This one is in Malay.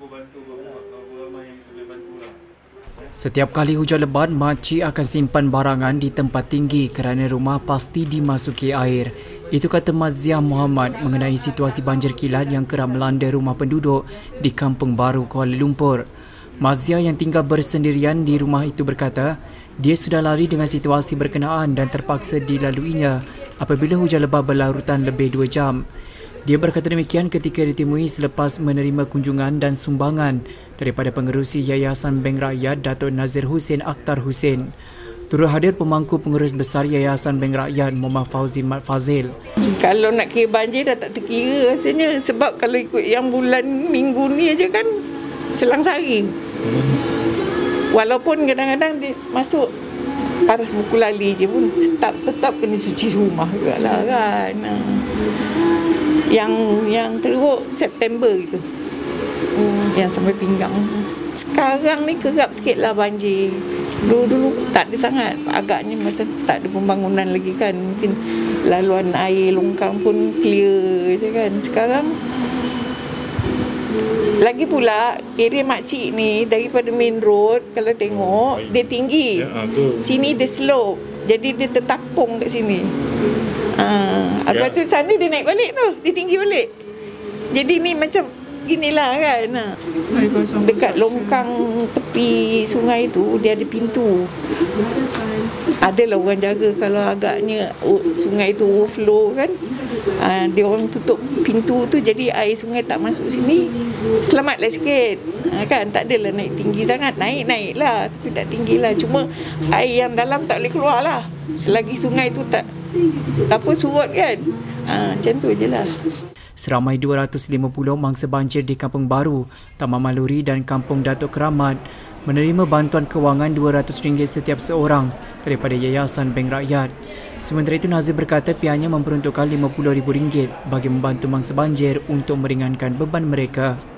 Setiap kali hujan lebat, makcik akan simpan barangan di tempat tinggi kerana rumah pasti dimasuki air. Itu kata Maziah Muhammad mengenai situasi banjir kilat yang kerap melanda rumah penduduk di Kampung Baru, Kuala Lumpur. Maziah yang tinggal bersendirian di rumah itu berkata, dia sudah lari dengan situasi berkenaan dan terpaksa dilaluinya apabila hujan lebat berlarutan lebih 2 jam. Dia berkata demikian ketika ditemui selepas menerima kunjungan dan sumbangan daripada pengerusi Yayasan Bank Rakyat Datuk Nazir Hussein Akhtar Hussein. Turut hadir pemangku pengurus besar Yayasan Bank Rakyat Muhammad Fauzi Mat Fazil. Kalau nak kira banjir dah tak terkira rasanya, sebab kalau ikut yang bulan minggu ni aja kan selang sehari. Walaupun kadang-kadang dia masuk paras buku lali je pun tetap kena cuci rumah juga lah kan. Yang teruk September itu, yang sampai pinggang. Sekarang ni kerap sikit lah banjir. Dulu tak ada sangat. Agaknya masa tak ada pembangunan lagi kan. Mungkin laluan air longkang pun clear je kan. Sekarang lagi pula area makcik ni daripada main road, kalau tengok dia tinggi. Sini dia slope. Jadi dia tertapung kat sini. Lepas tu sana dia naik balik tu, dia tinggi balik. Jadi ni macam inilah kan. Dekat longkang tepi sungai tu dia ada pintu. Adalah orang jaga kalau agaknya sungai tu overflow kan. Dia orang tutup pintu tu, jadi air sungai tak masuk sini. Selamatlah sikit. Kan tak adalah naik tinggi sangat. Naik lah tapi tak tinggi lah. Cuma air yang dalam tak boleh keluar lah selagi sungai tu tak surut kan. Macam tu je lah. Seramai 250 mangsa banjir di Kampung Baru, Taman Maluri dan Kampung Datuk Keramat menerima bantuan kewangan RM200 setiap seorang daripada Yayasan Bank Rakyat. Sementara itu, Nazir berkata pihaknya memperuntukkan RM50,000 bagi membantu mangsa banjir untuk meringankan beban mereka.